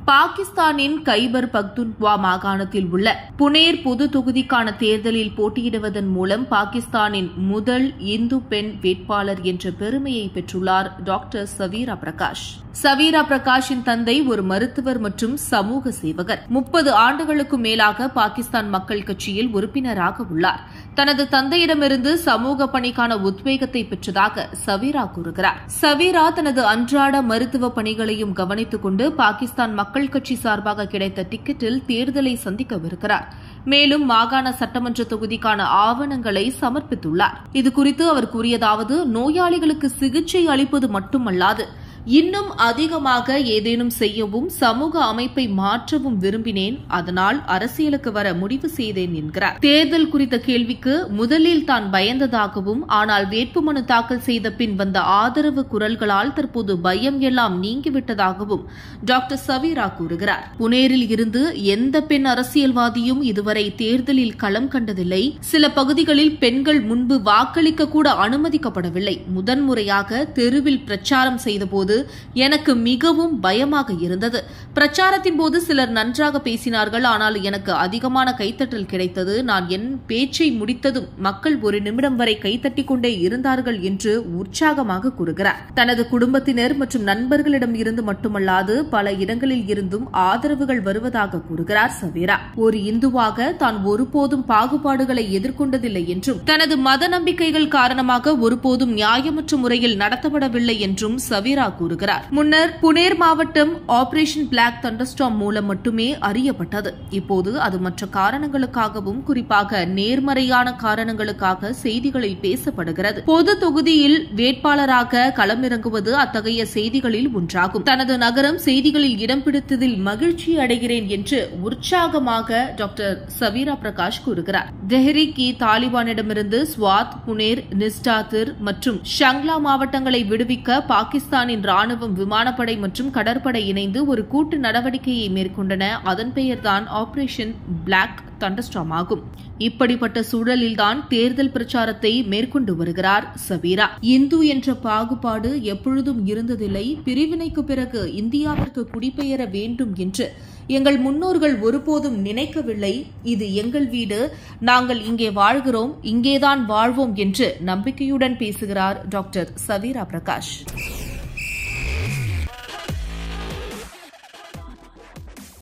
பாகிஸ்தானின் கைபர் பக்துன்க்வா மாகாணத்தில் உள்ள புனேர் பொது தொகுதிக்கான தேர்தலில் போட்டியிடுவதன் மூலம் பாகிஸ்தானின் முதல் இந்து பெண் வேட்பாளர் என்ற பெருமையை பெற்றுள்ளார் டாக்டர் சவீரா பிரகாஷ். சவீரா பிரகாஷின் தந்தை ஒரு மருத்துவர் மற்றும் சமூக சேவகர். 30 ஆண்டுகளுக்கும் மேலாக பாகிஸ்தான் மக்கள் கட்சியில் உறுப்பினராக உள்ளார். தனது தந்தையிடமிருந்து சமூக பணிக்கான உத்வேகத்தை பெற்றதாக சவீரா கூறுகிறார். சவீரா தனது அன்றாட மருத்துவ பணிகளையும் கவனித்துக் கொண்டு பாகிஸ்தான் மக்கள் கட்சி சார்பாக கிடைத்த டிக்கெட்டில் தேர்தலை சந்திக்கவிருக்கிறார். மேலும் மாகாண சட்டமன்ற தொகுதிக்கான ஆவணங்களை சமர்ப்பித்துள்ளார். இதுகுறித்து அவர் கூறியதாவது, நோயாளிகளுக்கு சிகிச்சை அளிப்பது மட்டுமல்லாது இன்னும் அதிகமாக ஏதேனும் செய்யவும் சமூக அமைப்பை மாற்றவும் விரும்பினேன். அதனால் அரசியலுக்கு வர முடிவு செய்தேன் என்கிறார். தேர்தல் குறித்த கேள்விக்கு முதலில் தான் பயந்ததாகவும், ஆனால் வேட்புமனு தாக்கல் செய்த பின் வந்த ஆதரவு குரல்களால் தற்போது பயம் எல்லாம் நீங்கிவிட்டதாகவும் டாக்டர் சவீரா கூறுகிறார். புனேரில் இருந்து எந்த பெண் அரசியல்வாதியும் இதுவரை தேர்தலில் களம் கண்டதில்லை. சில பகுதிகளில் பெண்கள் முன்பு வாக்களிக்க கூட அனுமதிக்கப்படவில்லை. முதன்முறையாக தெருவில் பிரச்சாரம் செய்தபோது எனக்கு மிகவும் பயமாக இருந்தது. பிரச்சாரத்தின் போது சிலர் நன்றாக பேசினார்கள், ஆனால் எனக்கு அதிகமான கைத்தட்டல் கிடைத்தது. நான் என் பேச்சை முடித்ததும் மக்கள் ஒரு நிமிடம் வரை கைத்தட்டிக் கொண்டே இருந்தார்கள் என்று உற்சாகமாக கூறுகிறார். தனது குடும்பத்தினர் மற்றும் நண்பர்களிடம் இருந்து மட்டுமல்லாது பல இடங்களில் இருந்தும் ஆதரவுகள் வருவதாக கூறுகிறார் சவீரா. ஒரு இந்துவாக தான் ஒருபோதும் பாகுபாடுகளை எதிர்கொண்டதில்லை என்றும், தனது மத நம்பிக்கைகள் காரணமாக ஒருபோதும் நியாயமற்ற முறையில் நடத்தப்படவில்லை என்றும் சவீரா கூறுகிறார். முன்னர் புனேர் மாவட்டம் ஆபரேஷன் பிளாக் தண்டர்ஸ்டார்ம் மூலம் மட்டுமே அறியப்பட்டது. இப்போது அது மற்ற காரணங்களுக்காகவும், குறிப்பாக நேர்மறையான காரணங்களுக்காக செய்திகளில் பேசப்படுகிறது. பொது தொகுதியில் வேட்பாளராக களமிறங்குவது அத்தகைய செய்திகளில் ஒன்றாகும். தனது நகரம் செய்திகளில் இடம் பிடித்ததில் மகிழ்ச்சி அடைகிறேன் என்று உற்சாகமாக டாக்டர் சவீரா பிரகாஷ் கூறுகிறார். தெஹ்ரிக்-இ தாலிபானிடமிருந்து ஸ்வாத், புனேர், நிஸ்டாதிர் மற்றும் ஷங்லா மாவட்டங்களை விடுவிக்க பாகிஸ்தானின் ராணுவம், விமானப்படை மற்றும் கடற்படை இணைந்து ஒரு கூட்டு நடவடிக்கையை மேற்கொண்டன. அதன் பெயர்தான் ஆபரேஷன் பிளாக் தண்டர்ஸ்டார்ம் ஆகும். இப்படிப்பட்ட சூழலில்தான் தேர்தல் பிரச்சாரத்தை மேற்கொண்டு வருகிறார் சவீரா. இந்து என்ற பாகுபாடு எப்பொழுதும் இருந்ததில்லை. பிரிவினைக்கு பிறகு இந்தியாவிற்கு குடிபெயர வேண்டும் என்று எங்கள் முன்னோர்கள் ஒருபோதும் நினைக்கவில்லை. இது எங்கள் வீடு, நாங்கள் இங்கே வாழ்கிறோம், இங்கேதான் வாழ்வோம் என்று நம்பிக்கையுடன் பேசுகிறார் டாக்டர் சவீரா பிரகாஷ்.